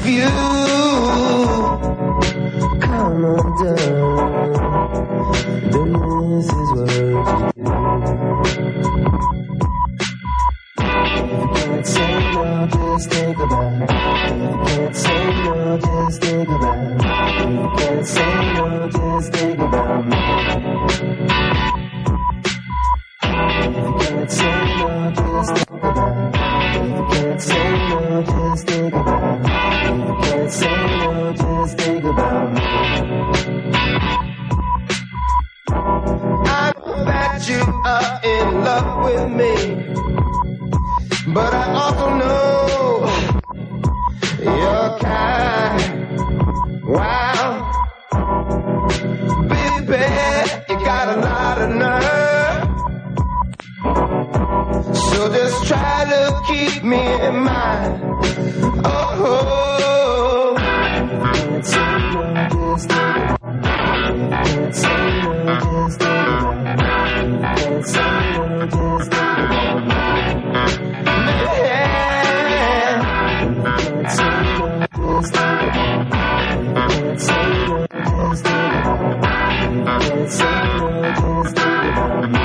you. Come undone, then this is what you do. You can't say no, just think about it. You can't say no, just think about it. You can't say no, just think about me. You can't say no, just think about it. You can't say no, just think about it. You can't say no, just think about me. I know that you are in love with me, but I also know you're kind. Wow, baby, you got a lot of nerve. So just try to keep me in mind. Oh, you can't say no, just think about it. You can't say no, just think about it. You can't say no, just think about me. Yeah. You can't say no, just think about it. You can't say no, just think about it. You can't say no, just think about me.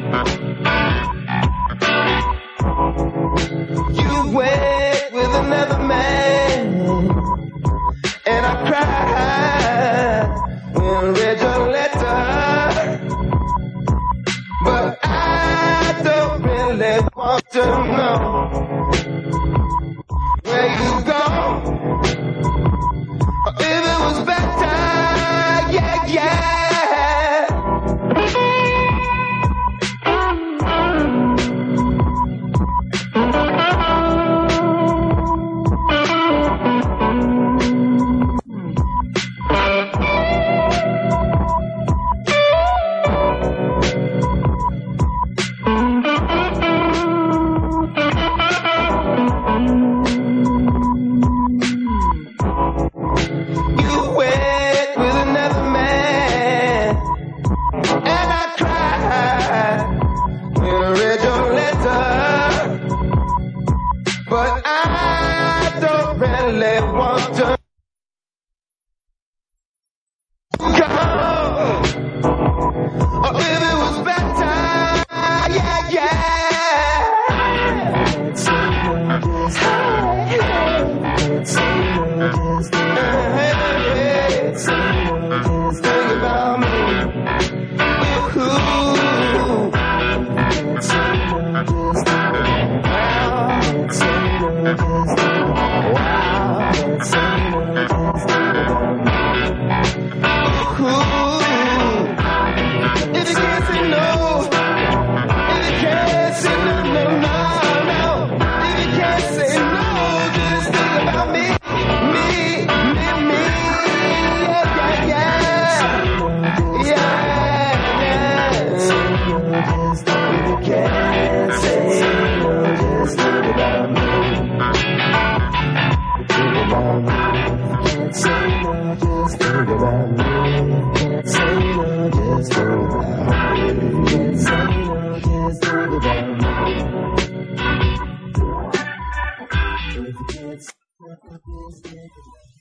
You went with another man, and I cried when I read your letter. But I don't really want to know where you go, or if it was better, yeah, yeah. But I don't really want to go, or if it was better, yeah, yeah. Can't say no, just can't say no, just can't say no, just think about me. Can't say no, just think about it. Can't say no, just think about it. Can't say no, just think about me. If you can't say no, if you can't say no, no, no, no. If you can't say no, just think about me, me, yeah, yeah, yeah, yeah. If you can't say no, just think about me. Think about me. Can't say no, just think about me. Can't say no, just think about me. Can't say no, just think about me. If you can't say no, just think about me.